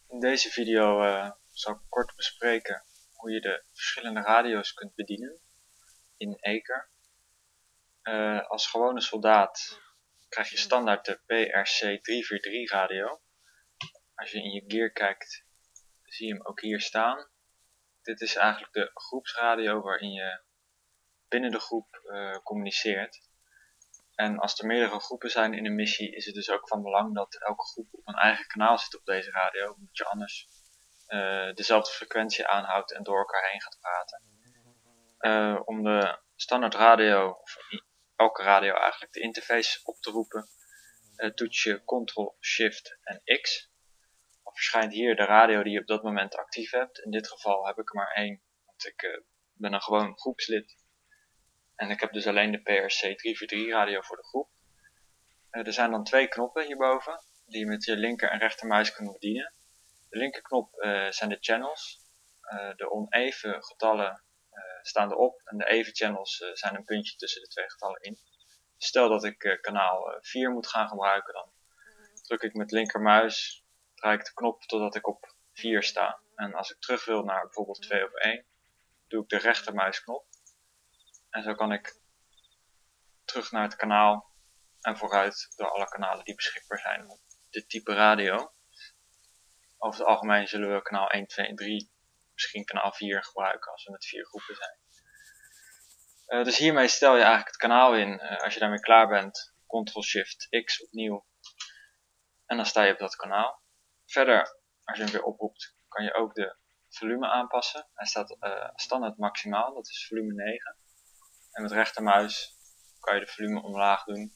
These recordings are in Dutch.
In deze video zal ik kort bespreken hoe je de verschillende radio's kunt bedienen in Aker. Als gewone soldaat krijg je standaard de PRC-343 radio. Als je in je gear kijkt, zie je hem ook hier staan. Dit is eigenlijk de groepsradio waarin je binnen de groep communiceert. En als er meerdere groepen zijn in een missie, is het dus ook van belang dat elke groep op een eigen kanaal zit op deze radio, omdat je anders dezelfde frequentie aanhoudt en door elkaar heen gaat praten. Om de standaard radio, of elke radio eigenlijk, de interface op te roepen, toets je Ctrl, Shift en X. Dan verschijnt hier de radio die je op dat moment actief hebt. In dit geval heb ik er maar één, want ik ben een gewoon groepslid. En ik heb dus alleen de PRC-343 radio voor de groep. Er zijn dan twee knoppen hierboven, die je met je linker en rechtermuis kunt bedienen. De linkerknop zijn de channels. De oneven getallen staan erop en de even channels zijn een puntje tussen de twee getallen in. Stel dat ik kanaal 4 moet gaan gebruiken, dan druk ik met linkermuis, draai ik de knop totdat ik op 4 sta. En als ik terug wil naar bijvoorbeeld 2 of 1, doe ik de rechtermuisknop. En zo kan ik terug naar het kanaal en vooruit door alle kanalen die beschikbaar zijn op dit type radio. Over het algemeen zullen we kanaal 1, 2 en 3, misschien kanaal 4 gebruiken als we met 4 groepen zijn. Dus hiermee stel je eigenlijk het kanaal in. Als je daarmee klaar bent, Ctrl-Shift-X opnieuw. En dan sta je op dat kanaal. Verder, als je hem weer oproept, kan je ook de volume aanpassen. Hij staat standaard maximaal, dat is volume 9. En met rechtermuis kan je de volume omlaag doen.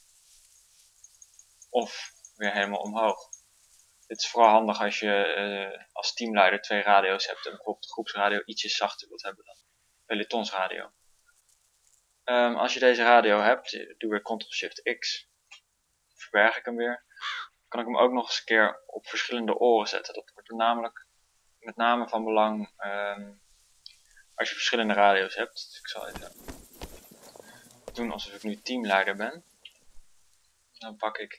Of weer helemaal omhoog. Dit is vooral handig als je als teamleider 2 radio's hebt en bijvoorbeeld de groepsradio ietsjes zachter wilt hebben dan pelotonsradio. Als je deze radio hebt, doe weer Ctrl-Shift-X, verberg ik hem weer, kan ik hem ook nog eens een keer op verschillende oren zetten. Dat wordt namelijk met name van belang als je verschillende radio's hebt. Dus ik zal even doen alsof ik nu teamleider ben. Dan pak ik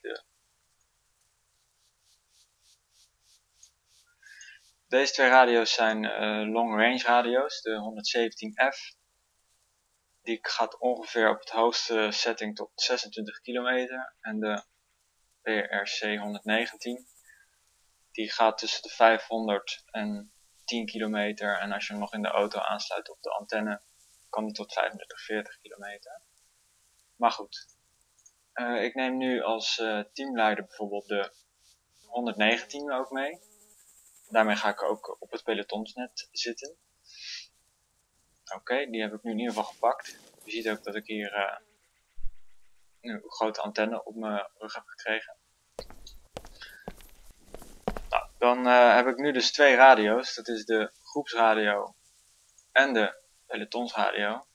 Deze twee radio's zijn long range radio's, de 117F. Die gaat ongeveer op het hoogste setting tot 26 kilometer. En de PRC 119. Die gaat tussen de 500 en 10 kilometer. En als je hem nog in de auto aansluit op de antenne, kan die tot 35, 40 kilometer. Maar goed. Ik neem nu als teamleider bijvoorbeeld de 119 ook mee. Daarmee ga ik ook op het pelotonsnet zitten. Oké, die heb ik nu in ieder geval gepakt. Je ziet ook dat ik hier een grote antenne op mijn rug heb gekregen. Nou, dan heb ik nu dus 2 radio's. Dat is de groepsradio en de pelotonsradio.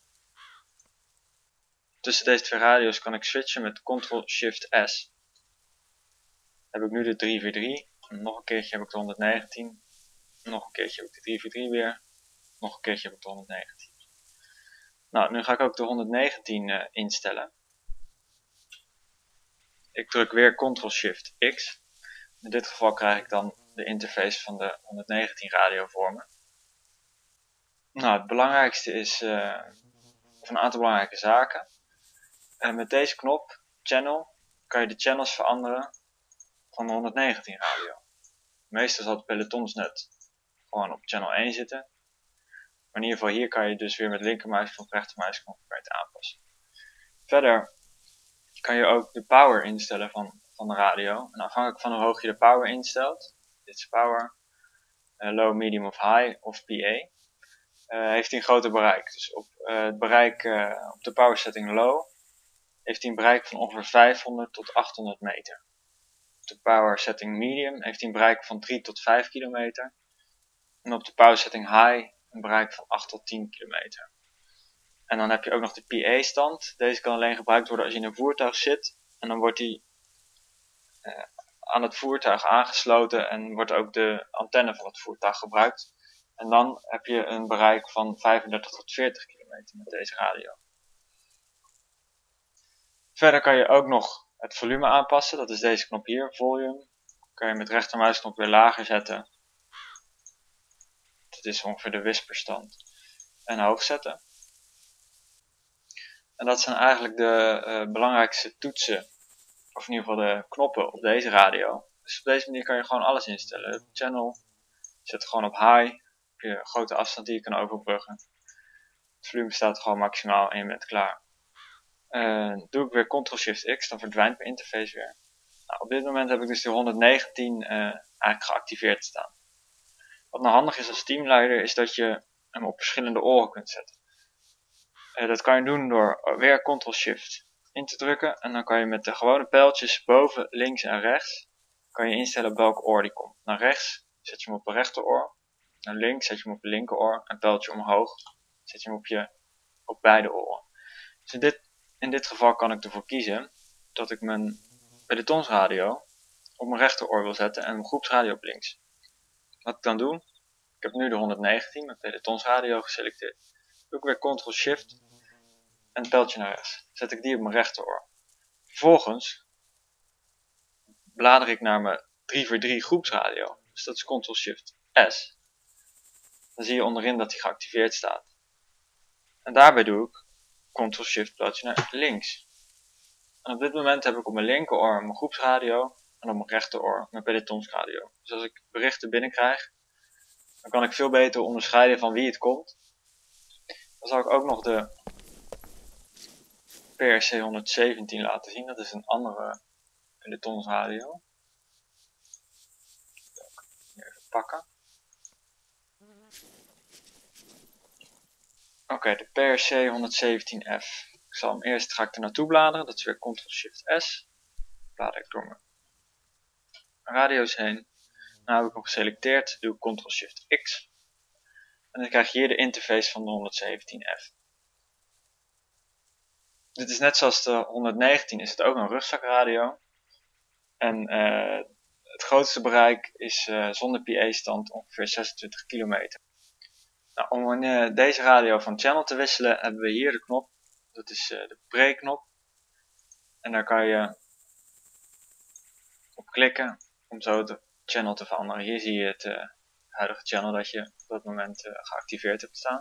Tussen deze 2 radio's kan ik switchen met Ctrl-Shift-S. Dan heb ik nu de 343. Nog een keertje heb ik de 119. Nog een keertje heb ik de 343 weer. Nog een keertje heb ik de 119. Nou, nu ga ik ook de 119 instellen. Ik druk weer Ctrl-Shift-X. In dit geval krijg ik dan de interface van de 119 radio voor me. Nou, het belangrijkste is, of een aantal belangrijke zaken. Met deze knop, Channel, kan je de channels veranderen van de 119 radio. Meestal zal het pelotonsnet gewoon op channel 1 zitten. Maar in ieder geval hier kan je dus weer met linkermuis of rechtermuisknop het aanpassen. Verder kan je ook de power instellen van de radio. En afhankelijk van hoe hoog je de power instelt, dit is power, low, medium of high of PA, heeft hij een groter bereik. Dus op het bereik op de power setting low heeft hij een bereik van ongeveer 500 tot 800 meter. Op de power setting medium heeft hij een bereik van 3 tot 5 kilometer. En op de power setting high een bereik van 8 tot 10 kilometer. En dan heb je ook nog de PA-stand. Deze kan alleen gebruikt worden als je in een voertuig zit. En dan wordt die aan het voertuig aangesloten en wordt ook de antenne van het voertuig gebruikt. En dan heb je een bereik van 35 tot 40 kilometer met deze radio. Verder kan je ook nog het volume aanpassen. Dat is deze knop hier, volume. Kan je met rechtermuisknop weer lager zetten het is ongeveer de wisperstand. En hoog zetten. En dat zijn eigenlijk de belangrijkste toetsen, of in ieder geval de knoppen op deze radio. Dus op deze manier kan je gewoon alles instellen. De channel, zet het gewoon op high, heb je een grote afstand die je kan overbruggen. Het volume staat gewoon maximaal en je bent klaar. Doe ik weer Ctrl-Shift-X, dan verdwijnt mijn interface weer. Nou, op dit moment heb ik dus de 119 eigenlijk geactiveerd staan. Wat nou handig is als teamleider is dat je hem op verschillende oren kunt zetten. Dat kan je doen door weer Ctrl-Shift in te drukken en dan kan je met de gewone pijltjes boven, links en rechts kan je instellen op welk oor die komt. Naar rechts zet je hem op het rechteroor, naar links zet je hem op het linkeroor en pijltje omhoog zet je hem op beide oren. Dus in dit geval kan ik ervoor kiezen dat ik mijn pelotonsradio op mijn rechteroor wil zetten en mijn groepsradio op links. Wat ik dan doe, ik heb nu de 119, mijn pelotonsradio geselecteerd. Doe ik weer Ctrl-Shift en een pijltje naar rechts. Zet ik die op mijn rechteroor. Vervolgens blader ik naar mijn 3x3 groepsradio. Dus dat is Ctrl-Shift-S. Dan zie je onderin dat die geactiveerd staat. En daarbij doe ik Ctrl-Shift pijltje naar links. En op dit moment heb ik op mijn linkeroor mijn groepsradio en op mijn rechteroor mijn pelotonsradio. Dus als ik berichten binnenkrijg, dan kan ik veel beter onderscheiden van wie het komt. Dan zal ik ook nog de PRC 117 laten zien. Dat is een andere pelotonsradio. Even pakken. Oké, de PRC 117F. Ga ik er naartoe bladeren. Dat is weer Ctrl-Shift-S. Blader ik door mijn radio's heen. Dan heb ik hem geselecteerd. Doe ik Ctrl-Shift-X. En dan krijg je hier de interface van de 117F. Dit is net zoals de 119 is het ook een rugzakradio. En het grootste bereik is zonder PA-stand ongeveer 26 kilometer. Nou, om deze radio van channel te wisselen hebben we hier de knop. Dat is de pre-knop. En daar kan je op klikken om zo de channel te veranderen. Hier zie je het huidige channel dat je op dat moment geactiveerd hebt staan.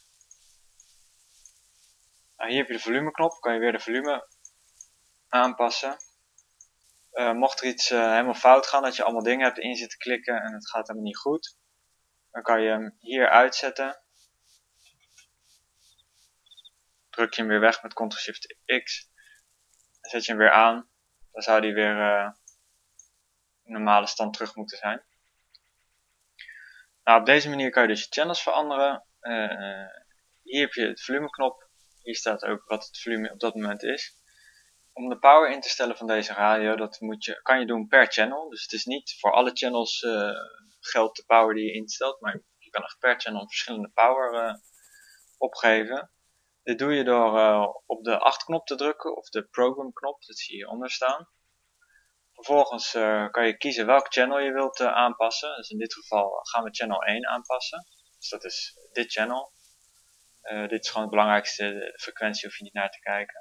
Nou, hier heb je de volumeknop. Kan je weer de volume aanpassen. Mocht er iets helemaal fout gaan, dat je allemaal dingen hebt in zitten klikken en het gaat helemaal niet goed. Dan kan je hem hier uitzetten. Druk je hem weer weg met Ctrl-Shift-X. Dan zet je hem weer aan. Dan zou die weer in normale stand terug moeten zijn. Nou, op deze manier kan je dus je channels veranderen. Hier heb je het volumeknop. Hier staat ook wat het volume op dat moment is. Om de power in te stellen van deze radio, dat kan je doen per channel. Dus het is niet voor alle channels geldt de power die je instelt. Maar je kan echt per channel verschillende power opgeven. Dit doe je door op de 8 knop te drukken of de program knop. Dat zie je hieronder staan. Vervolgens kan je kiezen welk channel je wilt aanpassen. Dus in dit geval gaan we channel 1 aanpassen. Dus dat is dit channel. Dit is gewoon het belangrijkste. De frequentie hoef je niet naar te kijken.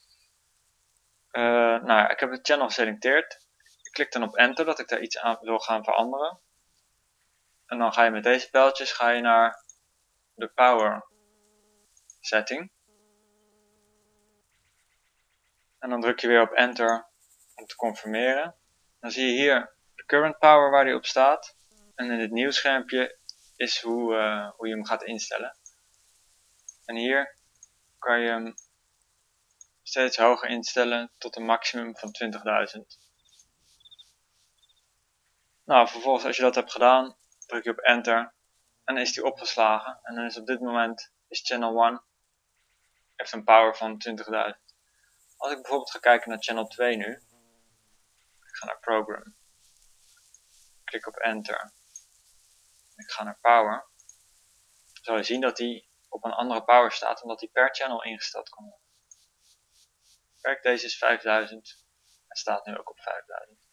Nou, ik heb het channel geselecteerd. Ik klik dan op enter dat ik daar iets aan wil gaan veranderen. En dan ga je met deze pijltjes naar de power setting. En dan druk je weer op enter om te confirmeren. Dan zie je hier de current power waar die op staat. En in het nieuw schermpje is hoe je hem gaat instellen. En hier kan je hem steeds hoger instellen tot een maximum van 20.000. Nou, vervolgens als je dat hebt gedaan, druk je op enter. En dan is die opgeslagen. En dan is op dit moment channel 1 heeft een power van 20.000. Als ik bijvoorbeeld ga kijken naar channel 2 nu. Ik ga naar program. Klik op enter. Ik ga naar power. Dan zal je zien dat die op een andere power staat, omdat die per channel ingesteld kan worden. Kijk, deze is 5000. Het staat nu ook op 5000.